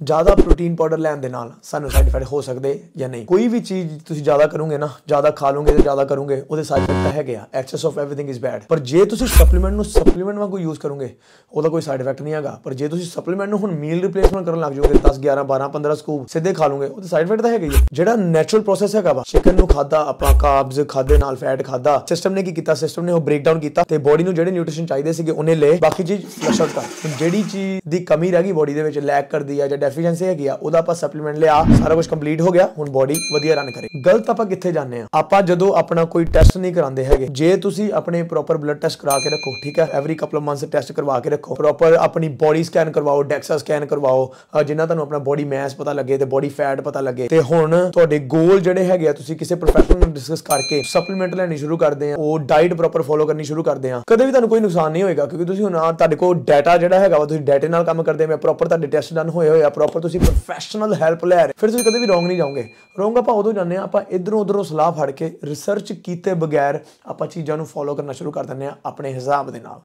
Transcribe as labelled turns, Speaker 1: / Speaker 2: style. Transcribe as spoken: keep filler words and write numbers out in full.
Speaker 1: ਜ਼ਿਆਦਾ protein powder ਲੈਣ ਦੇ ਨਾਲ ਸਾਨੂੰ ਸਾਈਡ ਇਫੈਕਟ ਹੋ ਸਕਦੇ ਜਾਂ ਨਹੀਂ। ਕੋਈ ਵੀ ਚੀਜ਼ ਤੁਸੀਂ ਜ਼ਿਆਦਾ ਕਰੋਗੇ ਨਾ, ਜ਼ਿਆਦਾ ਖਾ ਲਓਗੇ ਤੇ ਜ਼ਿਆਦਾ ਕਰੋਗੇ, ਉਹਦੇ ਸਾਈਡ ਇਫੈਕਟ ਤਾਂ ਹੈਗੇ ਆ। Access of everything is bad. ਪਰ ਜੇ ਤੁਸੀਂ ਸਪਲੀਮੈਂਟ ਨੂੰ ਸਪਲੀਮੈਂਟ ਵਾਂਗੂ ਯੂਜ਼ ਕਰੋਗੇ ਉਹਦਾ ਕੋਈ ਸਾਈਡ ਇਫੈਕਟ ਨਹੀਂ ਹੈਗਾ। ਪਰ ਜੇ ਤੁਸੀਂ ਸਪਲੀਮੈਂਟ ਨੂੰ ਹੁਣ ਮੀਲ ਰਿਪਲੇਸਮੈਂਟ ਕਰਨ ਲੱਗ ਜਾਓਗੇ, ਦਸ ਗਿਆਰਾਂ ਬਾਰਾਂ ਪੰਦਰਾਂ ਸਕੂਪ ਸਿੱਧੇ ਖਾ ਲਓਗੇ, ਉਹਦੇ ਸਾਈਡ ਇਫੈਕਟ ਤਾਂ ਹੈਗੇ ਹੀ। ਜਿਹੜਾ ਨੈਚੁਰਲ ਪ੍ਰੋਸੈਸ ਹੈਗਾ ਵਾ, ਚਿਕਨ ਨੂੰ ਖਾਦਾ ਆਪਾਂ, ਕਾਰਬਸ ਖਾਦੇ ਨਾਲ ਫੈਟ ਖਾਦਾ, ਸਿਸਟਮ ਨੇ ਕੀ ਕੀਤਾ, ਸਿਸਟਮ ਨੇ ਉਹ ਬ੍ਰੇਕ ਡਾਊਨ ਕੀਤਾ ਤੇ ਬੋਡੀ ਨੂੰ ਜਿਹੜੇ ਨਿਊਟ੍ਰੀਸ਼ਨ ਚਾਹੀਦੇ ਸੀਗੇ ਉਹਨੇ ਲਏ, ਬਾਕੀ ਚੀਜ਼ ਫਲਸ਼ ਆਊਟ ਕਰ। ਜਿਹੜੀ ਚੀਜ਼ ਦੀ ਕਮੀ ਰਹਿ ਗਈ ਬੋਡੀ ਦੇ ਵਿੱਚ, ਲੈਕ ਕਰਦੀ ਆ ਜਾਂ ਡੈਫੀਸ਼ੀਐਂਸੀ ਹੈਗੀ ਆ, ਉਹਦਾ ਆਪਾਂ ਸਪਲੀਮੈਂਟ ਲਿਆ, ਸਾਰਾ ਕੁਝ ਕੰਪਲੀਟ ਹੋ ਗਿਆ, ਹੁਣ ਬੋਡੀ ਵਧੀਆ ਰਨ ਕਰੇ। ਗਲਤ ਆਪਾਂ ਕਿੱਥੇ ਜਾਂਦੇ ਆ, ਆਪਾਂ ਜਦੋਂ ਆਪਣਾ ਕੋਈ ਟੈਸਟ ਨਹੀਂ ਕਰਾਉਂਦੇ ਹੈਗੇ। ਜੇ ਤੁਸੀਂ ਆਪਣੇ ਪ੍ਰੋਪਰ ਬਲੱਡ ਟੈਸਟ ਕਰਾ ਕੇ ਰੱਖੋ, ਠੀਕ ਹੈ, every couple of months test ਕਰਵਾ ਕੇ ਰੱਖੋ, ਪ੍ਰੋਪਰ ਆਪਣੀ ਬੋਡੀ ਸਕੈਨ ਕਰਵਾਓ, ਡੈਕਸਾ ਸਕੈਨ ਕਰਵਾਓ, ਜਿੰਨਾ ਤੁਹਾਨੂੰ ਆਪਣਾ ਬੋਡੀ ਮੈਸ ਪਤਾ ਲੱਗੇ ਤੇ ਬੋਡੀ ਫੈਟ ਪਤਾ ਲੱਗੇ। ਤੇ ਹੁਣ ਤੁਹਾਡੇ ਗੋਲ ਜਿਹੜੇ ਹੈਗੇ ਆ, ਤੁਸੀਂ ਕਿਸੇ ਪ੍ਰੋਫੈਸ਼ਨਲ ਨਾਲ ਡਿਸਕਸ ਕਰਕੇ ਸਪਲੀਮੈਂਟ ਲੈਣੀ ਸ਼ੁਰੂ ਕਰਦੇ ਆ, ਉਹ ਡਾਈਟ ਪ੍ਰੋਪਰ ਫੋਲੋ ਕਰਨੀ ਸ਼ੁਰੂ ਕਰਦੇ ਆ, ਕਦੇ ਵੀ ਤੁਹਾਨੂੰ ਕੋਈ ਨੁਕਸਾਨ ਨਹੀਂ ਹੋਏਗਾ। ਕਿਉਂਕਿ ਤੁਸੀਂ ਹੁਣ ਤੁਹਾਡੇ ਕੋਲ ਡਾਟਾ ਜਿਹੜਾ ਹੈਗਾ ਵਾ, ਤੁਸੀਂ ਡਾਟੇ ਨਾਲ ਕੰਮ ਕਰਦੇ ਆ, ਪ੍ਰੋਪਰ ਤੁਹਾਡੇ ਟੈਸਟ ਡਨ ਹੋਏ ਹੋਏ ਆ, ਪ੍ਰੋਪਰ ਤੁਸੀਂ ਪ੍ਰੋਫੈਸ਼ਨਲ ਹੈਲਪ ਲੈ ਰਹੇ, ਫਿਰ ਤੁਸੀਂ ਕਦੇ ਵੀ ਰੋਂਗ ਨਹੀਂ ਜਾਓਗੇ। ਰੋਂਗ ਆਪਾਂ ਉਦੋਂ ਜਾਂਦੇ ਆ, ਆਪਾਂ ਇਧਰੋਂ ਉਧਰੋਂ ਸਲਾਹ ਫੜ ਕੇ ਰਿਸਰਚ ਕੀਤੇ ਬਗੈਰ ਆਪਾਂ ਚੀਜ਼ਾਂ ਨੂੰ ਫੋਲੋ ਕਰਨਾ ਸ਼ੁਰੂ ਕਰ ਦਿੰਦੇ ਆ ਆਪਣੇ ਹਿਸਾਬ ਦੇ ਨਾਲ।